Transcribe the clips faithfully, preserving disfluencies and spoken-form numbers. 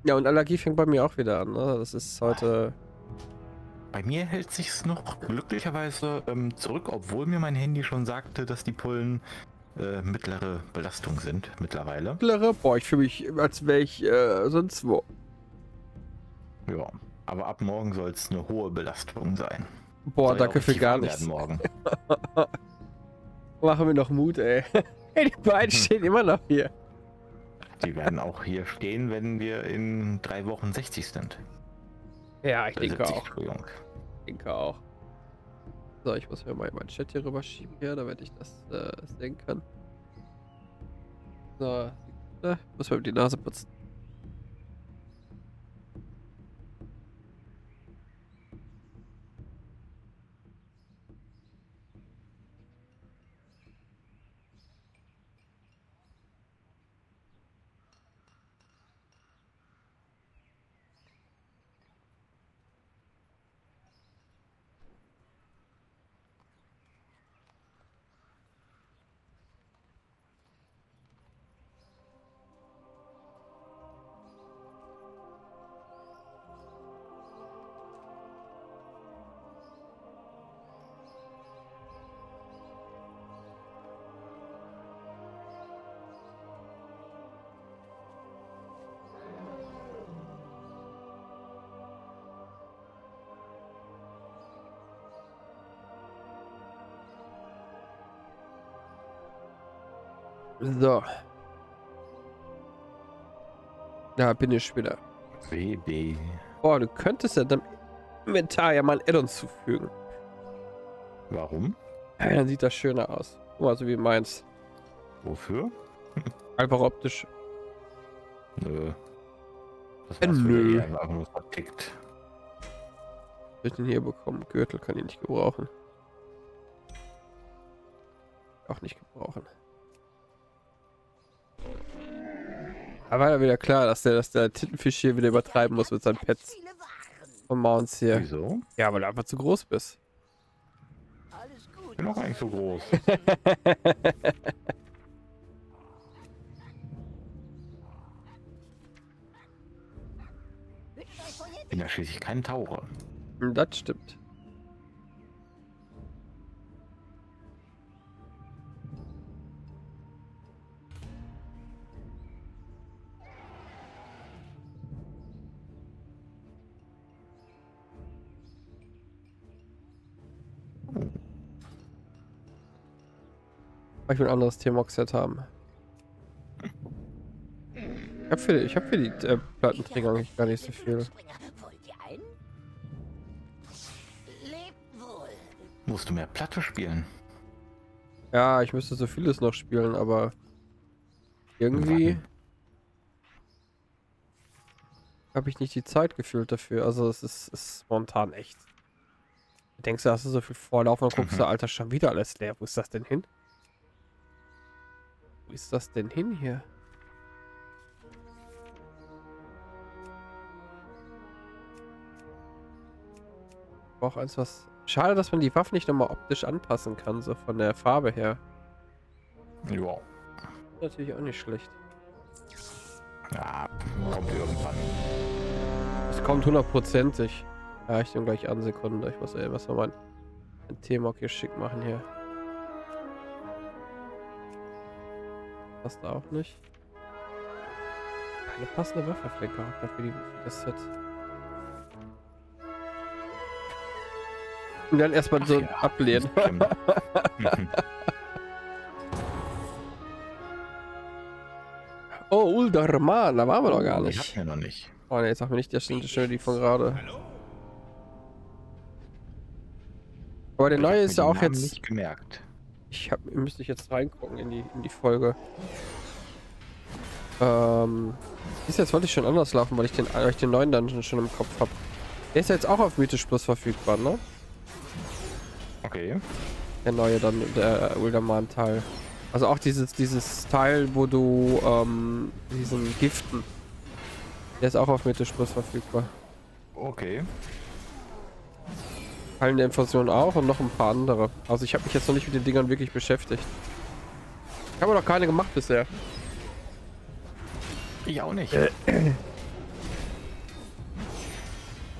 Ja, und Allergie fängt bei mir auch wieder an. Ne? Das ist heute... Bei mir hält sich's noch glücklicherweise ähm, zurück, obwohl mir mein Handy schon sagte, dass die Pullen äh, mittlere Belastung sind mittlerweile. Mittlere? Boah, ich fühle mich, als wäre ich äh, sonst wo. Ja, aber ab morgen soll es eine hohe Belastung sein. Boah, Soll ja danke auch für richtig gar warm nichts. werden morgen. Machen wir noch Mut, ey. Ey, die beiden stehen immer noch hier. Die werden auch hier stehen, wenn wir in drei Wochen sechzig sind. Ja, ich Äh, denke siebzig, auch. Entschuldigung. Ich denke auch. So, ich muss mir mal meinen Chat hier rüber schieben hier, damit ich das äh, sehen kann. So, äh, muss mir die Nase putzen. So. Da bin ich wieder. W B. Boah, du könntest ja deinem Inventar ja mal ein Add-on zufügen. Warum? Ja, dann sieht das schöner aus. Guck mal, so wie meins. Wofür? Einfach optisch. Nö. Das Äh, war's nö. wieder hier einfach nur vertickt. Was soll ich denn hier bekommen? Gürtel kann ich nicht gebrauchen. Auch nicht gebrauchen. Aber war ja wieder klar, dass der, dass der Tintenfisch hier wieder übertreiben muss mit seinen Pets und Mounts hier. Wieso? Ja, weil du einfach zu groß bist. Ich bin auch eigentlich so groß. Ich bin ja schließlich kein Taucher. Das stimmt. Ich will ein anderes T-Mox-Set haben. Ich habe für, ich hab für die äh, Plattenträger eigentlich gar nicht so viel. Musst du mehr Platte spielen? Ja, ich müsste so vieles noch spielen, aber irgendwie habe ich nicht die Zeit gefühlt dafür. Also es ist, ist momentan echt. Denkst du, hast du so viel Vorlauf und guckst Mhm. du, Alter, schon wieder alles leer. Wo ist das denn hin? Wo ist das denn hin hier? Ich brauche eins, was... Schade, dass man die Waffen nicht nochmal optisch anpassen kann, so von der Farbe her. Ja. Natürlich auch nicht schlecht. Ja, kommt irgendwann. Es kommt hundertprozentig. Ja, ich nehme gleich an, Sekunde. Ich muss ey, was mal mein T-Mock hier schick machen hier. Passt auch nicht. Keine passende Waffe für den Charakter für, die, für das Set. Und dann erstmal so ja, ablehnen. Oh, Uldarman, da waren wir doch gar Ich nicht. hab mir noch nicht. Oh ne, jetzt sag mir nicht, das sind schon die von gerade. Aber der Ich neue hab mir ist ja den auch Namen jetzt. nicht gemerkt. Ich hab, müsste ich jetzt reingucken in die in die Folge. Ähm, ist jetzt wollte ich schon anders laufen, weil ich den, weil ich den neuen Dungeon schon im Kopf habe. Der ist ja jetzt auch auf Mythisch Plus verfügbar, ne? Okay. Der neue dann, der Uldaman Teil. Also auch dieses dieses Teil, wo du ähm, diesen Giften. Der ist auch auf Mythisch Plus verfügbar. Okay. Teilen der Infusion auch und noch ein paar andere. Also ich habe mich jetzt noch nicht mit den Dingern wirklich beschäftigt. Ich habe noch keine gemacht bisher. Ich auch nicht.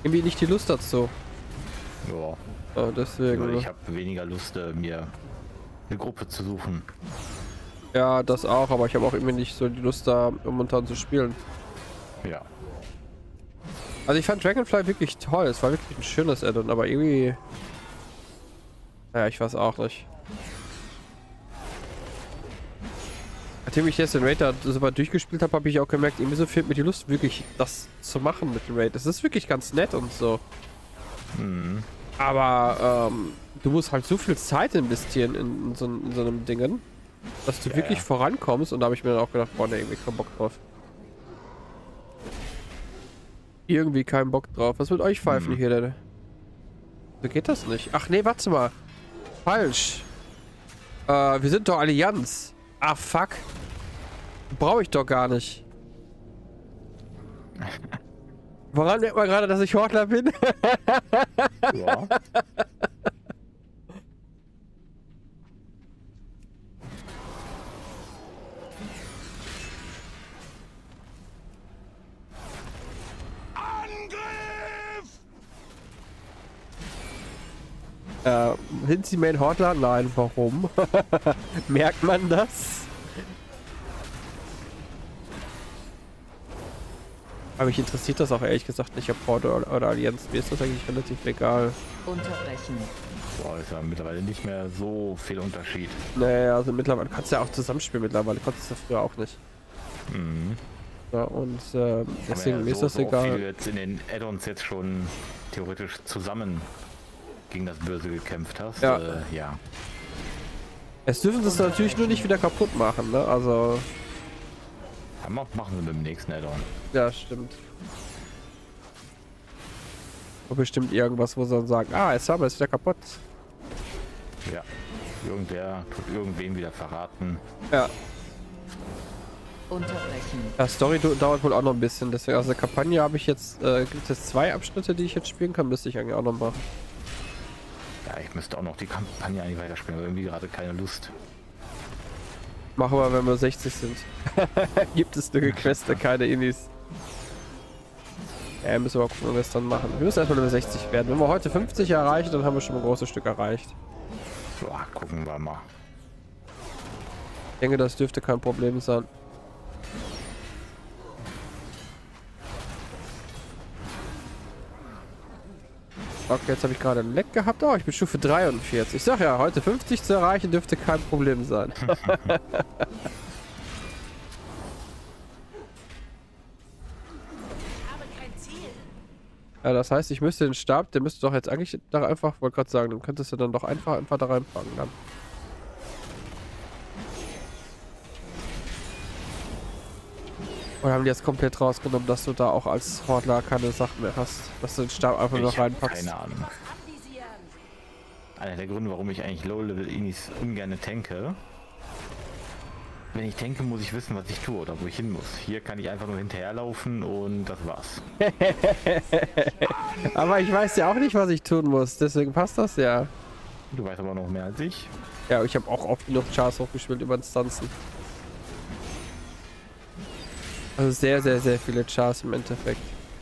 irgendwie nicht die Lust dazu. Ja. Ja, deswegen. Ich habe weniger Lust, äh, mir eine Gruppe zu suchen. Ja, das auch, aber ich habe auch irgendwie nicht so die Lust da momentan zu spielen. Ja. Also ich fand Dragonfly wirklich toll, es war wirklich ein schönes Add-on, aber irgendwie... Naja, ich weiß auch nicht. Nachdem ich jetzt den Raid da so weit durchgespielt habe, habe ich auch gemerkt, irgendwie so fehlt mir die Lust, wirklich das zu machen mit dem Raid. Es ist wirklich ganz nett und so. Mhm. Aber ähm, du musst halt so viel Zeit investieren in, in, so, in so einem Dingen, dass du Ja, wirklich ja. vorankommst. Und da habe ich mir dann auch gedacht, boah, ne, irgendwie keinen Bock drauf. Irgendwie keinen Bock drauf. Was mit euch Pfeifen Mhm. hier denn? So geht das nicht. Ach nee, warte mal. Falsch. Äh, wir sind doch Allianz. Ah, fuck. Brauche ich doch gar nicht. Woran merkt man gerade, dass ich Hortler bin? Ja. Äh, sind Sie Main Hortler? Nein, warum? Merkt man das? Aber mich interessiert das auch ehrlich gesagt nicht, ob Horde oder, oder Allianz. Mir ist das eigentlich relativ egal. Unterbrechen. Boah, ist ja mittlerweile nicht mehr so viel Unterschied. Naja, also mittlerweile kannst du ja auch zusammenspielen mittlerweile. Konntest du früher auch nicht. Mhm. Ja, und äh, deswegen Aber mir ist so, das so egal. Viel jetzt in den Add-ons jetzt schon theoretisch zusammen gegen das Böse gekämpft hast. Ja. Äh, ja. Es dürfen sie es natürlich nur nicht wieder kaputt machen, ne? Also, Ja, ma- machen sie mit dem nächsten Add-on. ja, stimmt. Und bestimmt irgendwas, wo sie dann sagen, ah, jetzt haben wir es wieder kaputt. Ja. Irgendwer tut irgendwen wieder verraten. Ja. Unterbrechen. Ja, Story du- dauert wohl auch noch ein bisschen. Deswegen, also Kampagne habe ich jetzt, äh, gibt es jetzt zwei Abschnitte, die ich jetzt spielen kann, müsste ich eigentlich auch noch machen. Ja, ich müsste auch noch die Kampagne eigentlich weiterspielen, aber irgendwie gerade keine Lust. Machen wir, wenn wir sechzig sind. Gibt es nur Queste, keine Inis. Ja, müssen wir mal gucken, ob wir es dann machen. Wir müssen erstmal über sechzig werden. Wenn wir heute fünfzig erreichen, dann haben wir schon ein großes Stück erreicht. Ja, gucken wir mal. Ich denke, das dürfte kein Problem sein. Okay, jetzt habe ich gerade einen Leck gehabt. Oh, ich bin Stufe dreiundvierzig. Ich sag ja, heute fünfzig zu erreichen dürfte kein Problem sein. Ja, das heißt, ich müsste den Stab, der müsste doch jetzt eigentlich da einfach, wollte gerade sagen, dann könntest du dann doch einfach, einfach da reinpacken dann. Oder haben die jetzt komplett rausgenommen, dass du da auch als Hortler keine Sachen mehr hast? Dass du den Stab einfach noch Ich hab reinpackst? keine Ahnung. Einer der Gründe, warum ich eigentlich Low-Level-Inis ungern tanke. Wenn ich tanke, muss ich wissen, was ich tue oder wo ich hin muss. Hier kann ich einfach nur hinterherlaufen und das war's. Aber ich weiß ja auch nicht, was ich tun muss, deswegen passt das ja. Du weißt aber noch mehr als ich. Ja, ich habe auch oft genug Chars hochgespielt über Instanzen. Also sehr, sehr, sehr viele Chars im Endeffekt.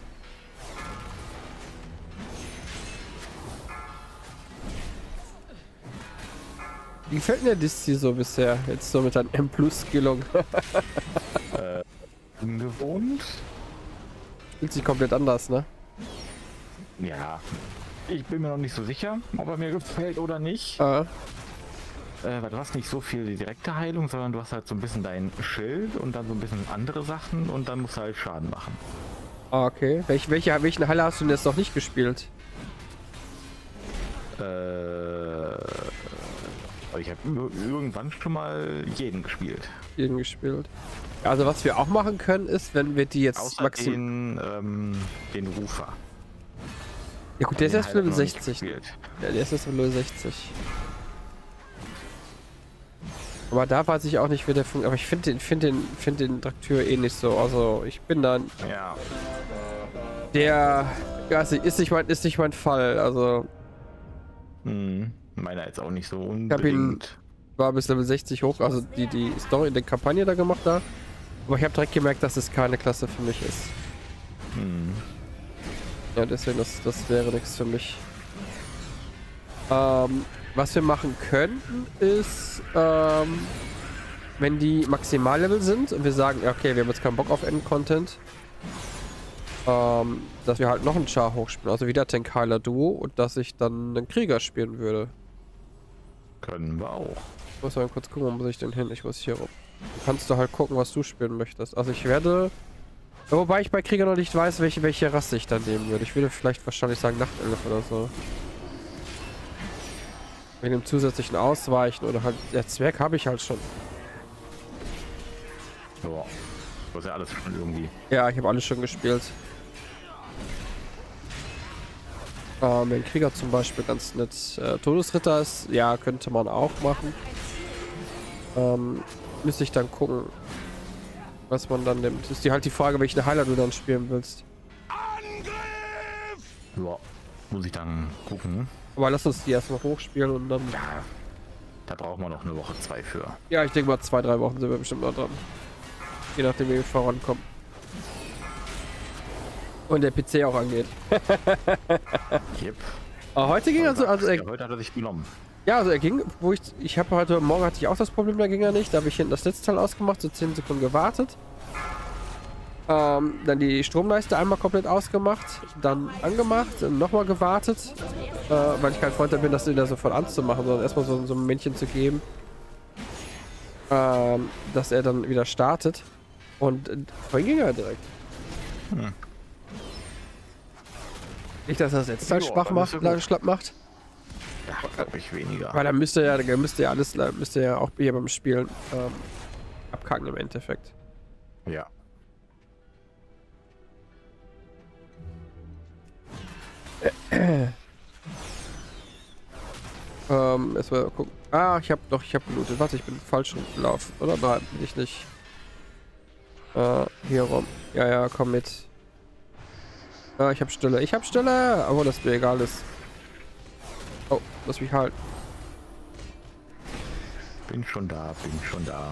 Wie gefällt mir das hier so bisher? Jetzt so mit einer M-Plus-Skillung. äh, ungewohnt? Fühlt sich komplett anders, ne? Ja. Ich bin mir noch nicht so sicher, ob er mir gefällt oder nicht. Ah. Äh, weil du hast nicht so viel die direkte Heilung, sondern du hast halt so ein bisschen dein Schild und dann so ein bisschen andere Sachen und dann musst du halt Schaden machen. Ah, okay. Welch, welche, welchen Heiler hast du denn jetzt noch nicht gespielt? Äh, ich habe irgendwann schon mal jeden gespielt. Jeden gespielt. Also was wir auch machen können, ist, wenn wir die jetzt Außer maximal... den, ähm, den Rufer. Ja gut, der ist Den erst Heiler Level noch nicht sechzig. gespielt. Ja, der ist erst Level sechzig. Aber da weiß ich auch nicht, wie der funktioniert. Aber ich finde den, find den, find den Trakteur eh nicht so. Also ich bin dann... Ja. Der... Also ist nicht mein, ist nicht mein Fall. Also Hm, meiner jetzt auch nicht so unbedingt. hab ihn- war bis Level sechzig hoch. Also die, die Story in der Kampagne da gemacht da. Aber ich habe direkt gemerkt, dass es keine Klasse für mich ist. Hm. Ja, deswegen, das, das wäre nichts für mich. Ähm, was wir machen könnten, ist, ähm, wenn die Maximallevel sind und wir sagen, ja, okay, wir haben jetzt keinen Bock auf End-Content, ähm, dass wir halt noch einen Char hochspielen, also wieder Tank-Heiler-Duo und dass ich dann einen Krieger spielen würde. Können wir auch. Ich muss mal kurz gucken, wo muss ich denn hin? Ich muss hier rum. Du kannst du halt gucken, was du spielen möchtest. Also ich werde... Wobei ich bei Krieger noch nicht weiß, welche, welche Rasse ich dann nehmen würde. Ich würde vielleicht wahrscheinlich sagen Nachtelf oder so. Wegen dem zusätzlichen Ausweichen oder halt... Der Zwerg habe ich halt schon. Ja, du hast ja alles schon irgendwie. Ja, ich habe alles schon gespielt. Ähm, den Krieger zum Beispiel ganz nett. Äh, Todesritter ist... Ja, könnte man auch machen. Ähm, müsste ich dann gucken, was man dann nimmt. Ist die halt die Frage, welchen Heiler du dann spielen willst. Ja, muss ich dann gucken. Aber lass uns die erstmal hochspielen und dann... Ja, da brauchen wir noch eine Woche, zwei für. Ja, ich denke mal zwei, drei Wochen sind wir bestimmt noch dran. Je nachdem, wie wir vorankommen. Und der P C auch angeht. Yep. Aber heute ging also... also er, ja, heute hat er sich genommen. ja, also er ging, wo ich... Ich habe heute... Morgen hatte ich auch das Problem, da ging er nicht. Da habe ich hinten das Netzteil ausgemacht, so zehn Sekunden gewartet. Ähm, dann die Stromleiste einmal komplett ausgemacht, dann angemacht, nochmal gewartet, äh, weil ich kein Freund bin, das wieder sofort anzumachen, sondern erstmal so, so ein Männchen zu geben, ähm, dass er dann wieder startet. Und äh, vorhin ging er direkt. Hm. Nicht, dass er das Netzteil Ja, schwach dann macht, ist ja gut. schlapp macht, Ja, glaube ich weniger. weil dann müsste er ja, müsste ja alles, müsste ja auch hier beim Spielen ähm, abkacken im Endeffekt. Ja. Ähm, erstmal gucken. Ah, ich habe doch, ich habe gelootet. Warte, ich bin falsch rumgelaufen. Oder nein, bin ich nicht. Äh, hier rum. Ja, ja, komm mit. Ja, ich habe Stille. Ich habe Stille! Aber das mir egal ist. Oh, lass mich halten. Bin schon da, bin schon da.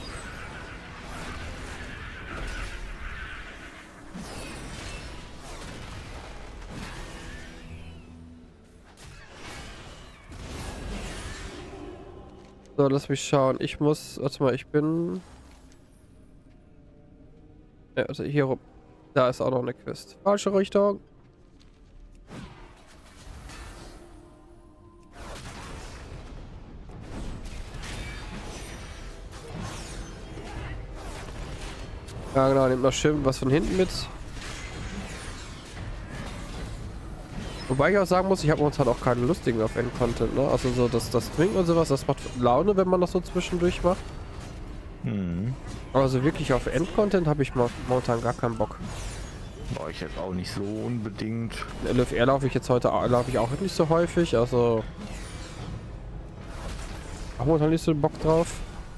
So, lass mich schauen. Ich muss. Warte mal, ich bin. Ja, also hier rum. Da ist auch noch eine Quest. Falsche Richtung. Ja, genau, nimmt noch schön was von hinten mit. Wobei ich auch sagen muss, ich habe momentan auch keine lustigen auf End-Content, ne? Also so das, das Trinken und sowas, das macht Laune, wenn man das so zwischendurch macht. Hm. Aber so wirklich auf End-Content habe ich momentan gar keinen Bock. War ich jetzt auch nicht so unbedingt. L F R laufe ich jetzt heute laufe ich auch nicht so häufig, also auch momentan nicht so Bock drauf.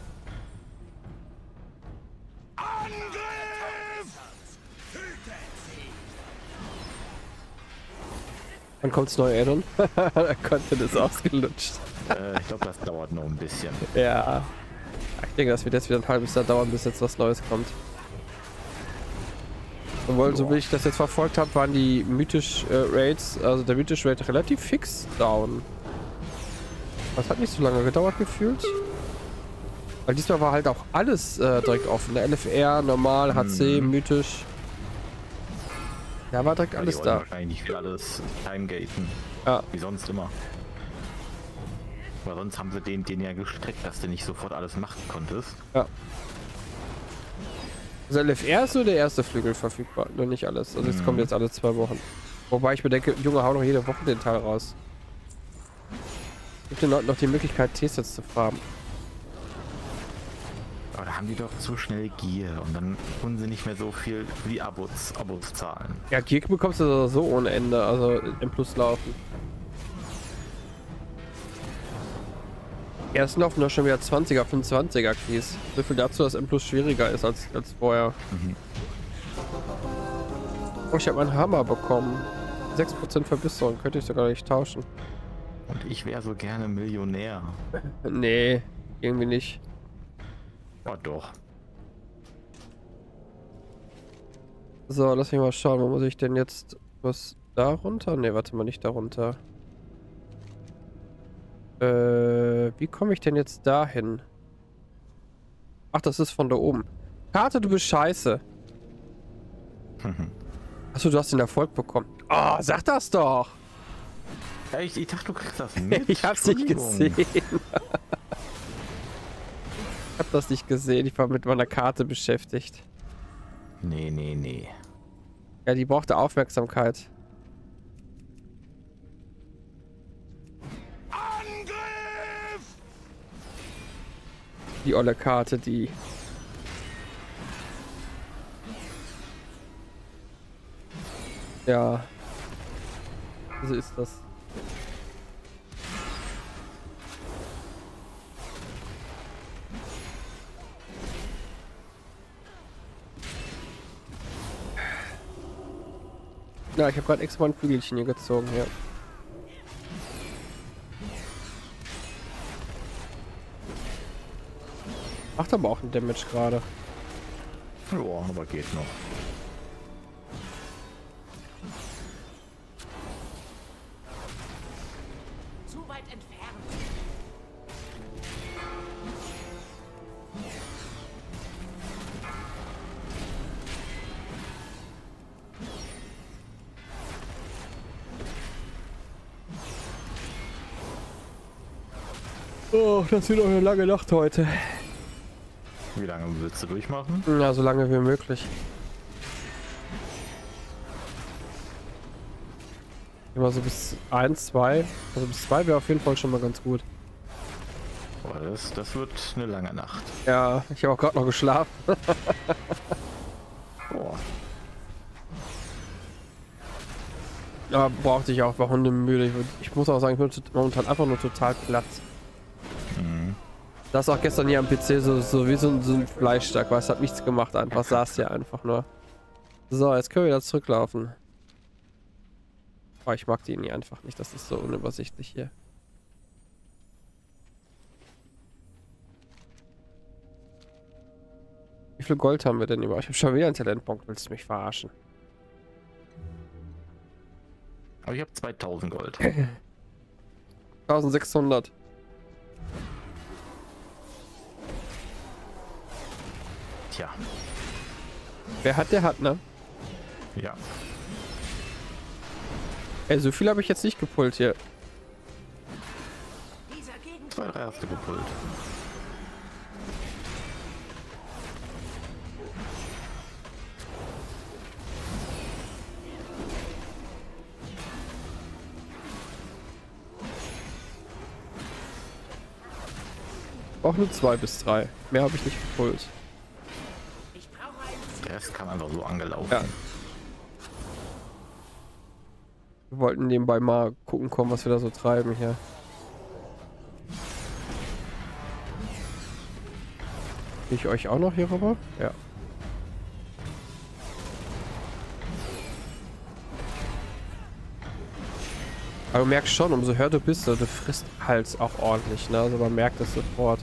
Dann kommt's neue Addon. Der Content ist ausgelutscht. Äh, ich glaube, das dauert noch ein bisschen. Ja. Ich denke, das wird jetzt wieder ein halbes Jahr dauern, bis jetzt was Neues kommt. Obwohl, so wie ich das jetzt verfolgt habe, waren die mythisch äh, Raids, also der mythisch Raid relativ fix down. Das hat nicht so lange gedauert gefühlt. Weil diesmal war halt auch alles äh, direkt offen. Der L F R, normal, H C, hm. mythisch. Da war direkt Ja, alles die da. Wahrscheinlich nicht für alles timegaten. Ja. Wie sonst immer. Aber sonst haben sie den, den ja gestreckt, dass du nicht sofort alles machen konntest. Ja. Also L F R ist nur der erste Flügel verfügbar, nur nicht alles. Also es mhm. kommt jetzt alle zwei Wochen. Wobei ich bedenke, Junge, hau noch jede Woche den Teil raus. Gibt den Leuten noch die Möglichkeit, T-Sets zu farmen. Aber da haben die doch zu schnell Gier und dann können sie nicht mehr so viel wie Abos, Abos zahlen. Ja, Gier bekommst du so ohne Ende, also im Plus laufen. Erst laufen doch schon wieder zwanziger, fünfundzwanziger Keys. So viel dazu, dass M Plus schwieriger ist als, als vorher. Mhm. Oh, ich habe einen Hammer bekommen. sechs Prozent Verbesserung, könnte ich sogar nicht tauschen. Und ich wäre so gerne Millionär. Nee, irgendwie nicht. Oh doch. So, lass mich mal schauen, wo muss ich denn jetzt was Da runter? Ne, warte mal, nicht da runter. Äh, wie komme ich denn jetzt dahin? Ach, das ist von da oben. Karte, du bist scheiße. Achso, du hast den Erfolg bekommen. Oh, sag das doch! Ja, ich, ich dachte, du kriegst das mit. Ich hab's nicht gesehen. Ich hab das nicht gesehen. Ich war mit meiner Karte beschäftigt. Nee, nee, nee. Ja, die brauchte Aufmerksamkeit. Angriff! Die olle Karte, die... Ja. So ist das. Ja, ich habe gerade extra ein Flügelchen hier gezogen, ja. Macht aber auch einen Damage gerade. Ja, aber geht noch. Zu weit entfernt. Oh, das wird auch eine lange Nacht heute. Wie lange willst du durchmachen? Ja, so lange wie möglich. Immer so bis eins, zwei. Also bis zwei wäre auf jeden Fall schon mal ganz gut. Boah, das, das wird eine lange Nacht. Ja, ich habe auch gerade noch geschlafen. Boah. Ja, brauchte ich auch, war hundemüde. Ich, ich muss auch sagen, ich bin momentan einfach nur total platt. Mhm. Das auch gestern hier am P C so, so wie so ein, so ein Fleischstück, weil es hat nichts gemacht, einfach saß hier einfach nur. So, jetzt können wir wieder zurücklaufen. Oh, ich mag die nie einfach nicht, das ist so unübersichtlich hier. Wie viel Gold haben wir denn über? Ich habe schon wieder einen Talentpunkt, willst du mich verarschen? Aber ich habe zweitausend Gold. eintausendsechshundert. Tja. Wer hat, der hat, ne? Ja. Ey, so viel habe ich jetzt nicht gepult hier. Dieser Gegend. Zwei, drei hast du gepult. Auch nur zwei bis drei. Mehr habe ich nicht gepult. Ich brauche einen. Der Rest kam einfach so angelaufen. Ja. Wir wollten nebenbei mal gucken kommen, was wir da so treiben hier. Krieg ich euch auch noch hier rüber? Ja. Aber du merkst schon, umso höher du bist, du frisst halt auch ordentlich, ne? Also man merkt das sofort.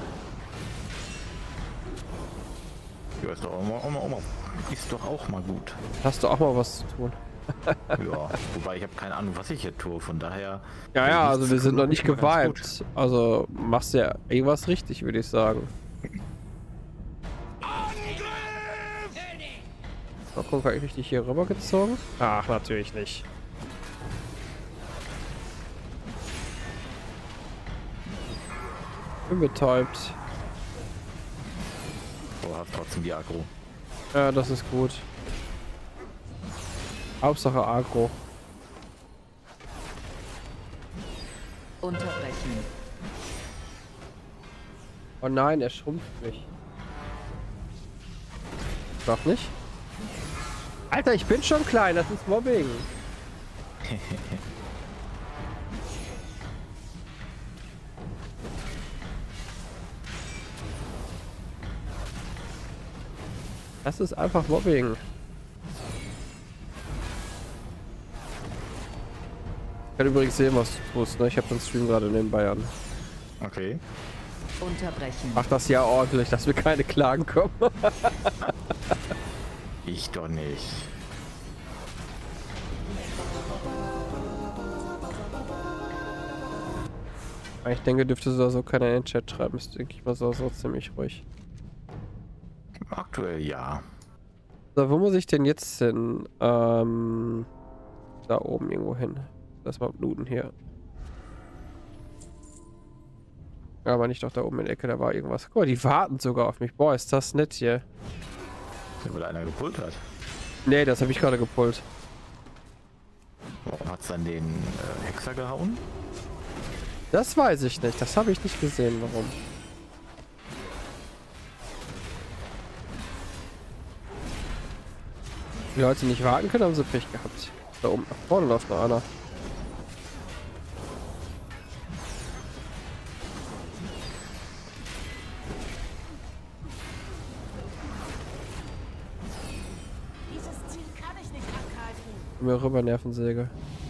Ja, ist doch auch mal, auch mal, auch mal. Ist doch auch mal gut. Hast du auch mal was zu tun? Ja, wobei ich habe keine Ahnung, was ich hier tue, von daher... Ja, ja, also wir sind noch nicht Ganz geweibt. Also machst du ja eh was richtig, würde ich sagen. Mal gucken, habe ich richtig hier rüber gezogen? Ach, natürlich nicht. Bin betäubt. Du hast trotzdem die Agro. Ja, das ist gut. Hauptsache Agro. Unterbrechen. Oh nein, er schrumpft mich. Doch nicht? Alter, ich bin schon klein, das ist Mobbing. Das ist einfach Mobbing. Ich kann übrigens sehen, was du tust, ne? Ich habe den Stream gerade nebenbei an. Okay. Unterbrechen. Mach das ja ordentlich, dass wir keine Klagen kommen. Ich doch nicht. Ich denke, dürfte so oder so keiner in den Chat schreiben. Ist, denke ich mal, so, so ziemlich ruhig. Aktuell ja. So, wo muss ich denn jetzt hin? Ähm, da oben irgendwo hin. Lass mal bluten hier. Aber nicht doch da oben in der Ecke, da war irgendwas. Guck mal, die warten sogar auf mich. Boah, ist das nett hier. Weil einer gepult hat. Nee, das habe ich gerade gepult. Warum hat's dann den äh, Hexer gehauen? Das weiß ich nicht. Das habe ich nicht gesehen, warum. Die Leute nicht warten können, haben sie Pech gehabt. Da oben nach vorne läuft noch einer. Dieses Ziel kann ich nicht angreifen. Mir rüber, Nervensäge.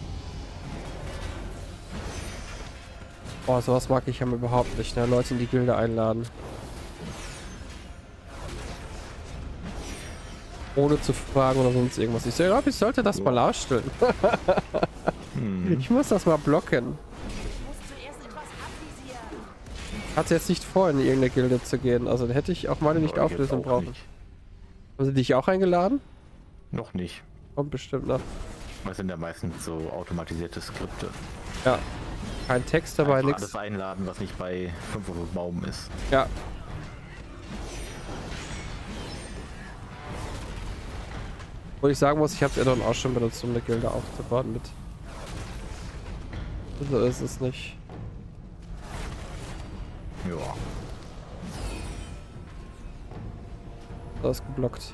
Boah, sowas mag ich ja überhaupt nicht, ne? Leute in die Gilde einladen. Ohne zu fragen oder sonst irgendwas. Ich glaube, ich sollte das mal ausstellen. Hm. Ich muss das mal blocken. Ich muss zuerst etwas abvisieren. Hatte jetzt nicht vor, in irgendeine Gilde zu gehen. Also dann hätte ich auch meine nicht Aber jetzt auflösen auch brauchen. nicht. Haben sie dich auch eingeladen? Noch nicht. Kommt bestimmt noch. Das sind ja meistens so automatisierte Skripte. Ja. Kein Text dabei, Einfach nichts. alles einladen, was nicht bei fünf Uhr Baum ist. Ja. Wo ich sagen muss, ich habe es Addon auch schon benutzt, um eine Gilde aufzubauen mit. So ist es nicht. Ja. Das ist geblockt.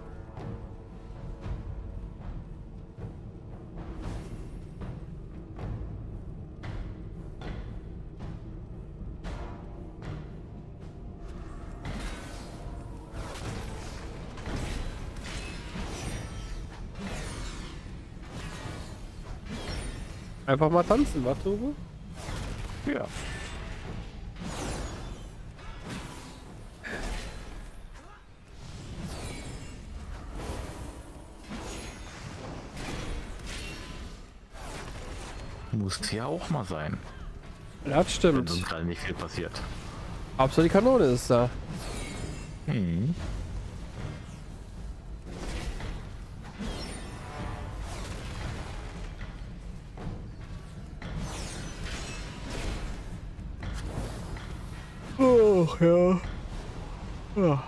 Einfach mal tanzen, was, Togo? Ja. Muss ja auch mal sein. Ja, das Wenn stimmt. sonst gerade nicht viel passiert. Hauptsache die Kanone ist da. Hm. Ach ja. Ja.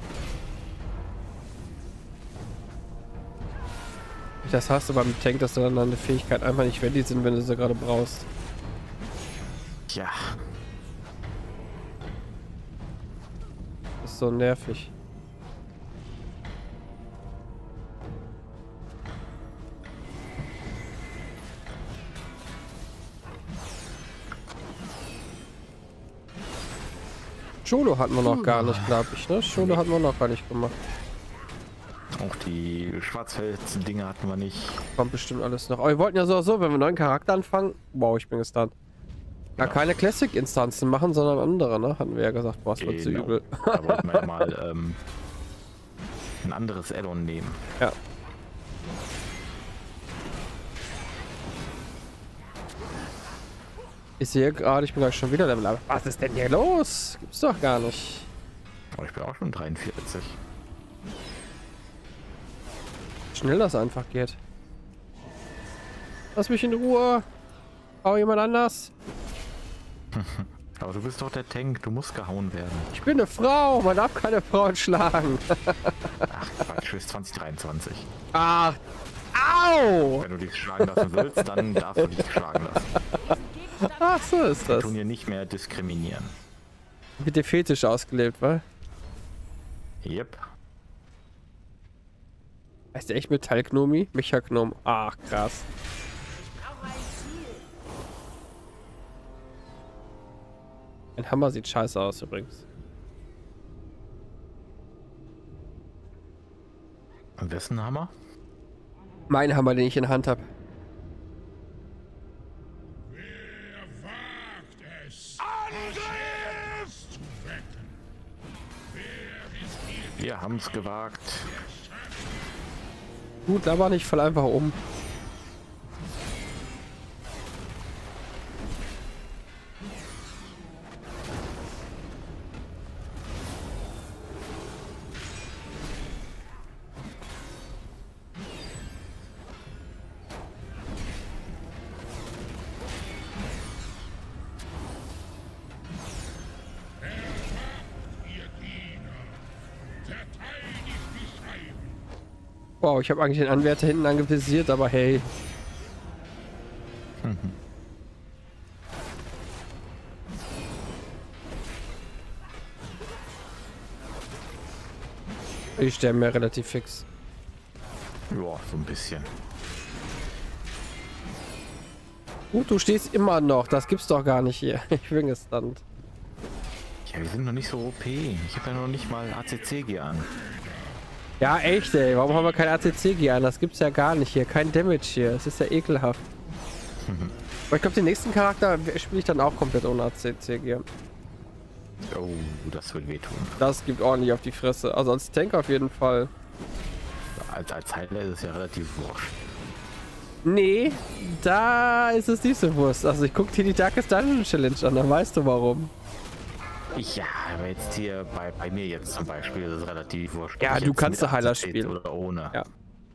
Das hast du beim Tank, dass du dann deine Fähigkeit einfach nicht ready sind, wenn du sie gerade brauchst. Ja. Das ist so nervig. Scholo hatten wir noch gar nicht, glaube ich, ne? Scholo hatten wir noch gar nicht gemacht. Auch die Schwarzfels-Dinge hatten wir nicht. Kommt bestimmt alles noch. Aber wir wollten ja so, so wenn wir einen neuen Charakter anfangen. Wow, ich bin gestunt. Ja, Ja. keine Classic-Instanzen machen, sondern andere, ne? Hatten wir ja gesagt, boah, es wird zu Genau. übel. Da wollten wir ja mal ähm, ein anderes Add-on nehmen. Ja. Ich sehe gerade, ich bin gleich schon wieder Level up. Was ist denn hier los? Gibt's doch gar nicht. Aber ich bin auch schon dreiundvierzig. Schnell das einfach geht. Lass mich in Ruhe. Hau jemand anders. Aber du bist doch der Tank, du musst gehauen werden. Ich bin eine Frau. Man darf keine Frauen schlagen. Ach Quatsch, du bist zwanzig dreiundzwanzig. Ach. Au! Wenn du dich schlagen lassen willst, dann darfst du dich schlagen lassen. Ach, so ist Wir das. tun hier nicht mehr diskriminieren. Wird der Fetisch ausgelebt, wa? Yep. Heißt der echt Metallgnomi? Mechagnom. Ach, krass. Ich brauche ein Ziel. Ein Hammer sieht scheiße aus übrigens. Und wessen Hammer? Mein Hammer, den ich in der Hand habe. Wir haben es gewagt. Gut, aber nicht, fall einfach um. Wow, ich habe eigentlich den Anwärter hinten angevisiert, aber hey. Mhm. Die sterben ja relativ fix. Ja, so ein bisschen. Gut, du stehst immer noch. Das gibt's doch gar nicht hier. Ich bin gestunt. Ja, wir sind noch nicht so O P. Ich habe ja noch nicht mal A C C-G an. Ja, echt, ey. Warum haben wir kein A C C-G an? Das gibt's ja gar nicht hier. Kein Damage hier. Das ist ja ekelhaft. Aber ich glaube, den nächsten Charakter spiele ich dann auch komplett ohne A C C-G. Oh, das wird wehtun. Das gibt ordentlich auf die Fresse. Also als Tank auf jeden Fall. Als, als Heiler ist es ja relativ wurscht. Nee, da ist es nicht so wurscht. Also ich gucke dir die Darkest Dungeon Challenge an, dann weißt du warum. Ja, aber jetzt hier bei, bei mir jetzt zum Beispiel ist es relativ wurscht. Ja, ob ich du jetzt kannst mit doch Heiler A C C spielen. Oder ohne. Ja.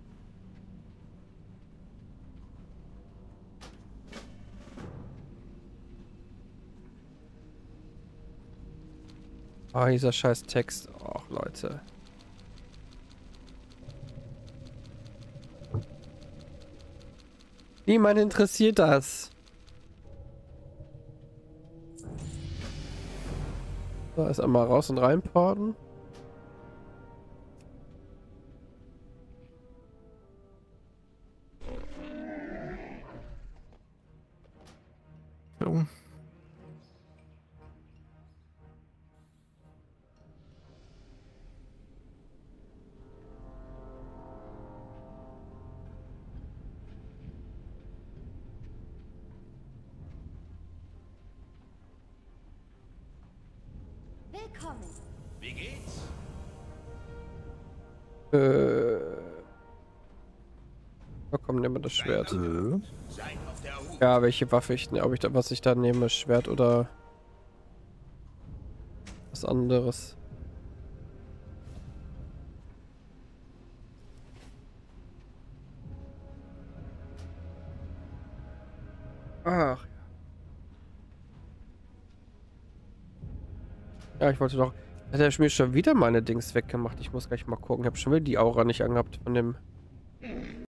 Oh, dieser scheiß Text. Och, Leute. Niemand interessiert das. So, ist einmal raus und reinporten. So. Willkommen. Wie geht's? Äh. Da komm, nimm mal das Schwert. Äh. Seid auf der Hut. Ja, welche Waffe ich, ob ich da, was ich da nehme, Schwert oder was anderes. Ach. Ja, ich wollte doch. Hat er mir schon wieder meine Dings weggemacht? Ich muss gleich mal gucken. Ich habe schon wieder die Aura nicht angehabt von dem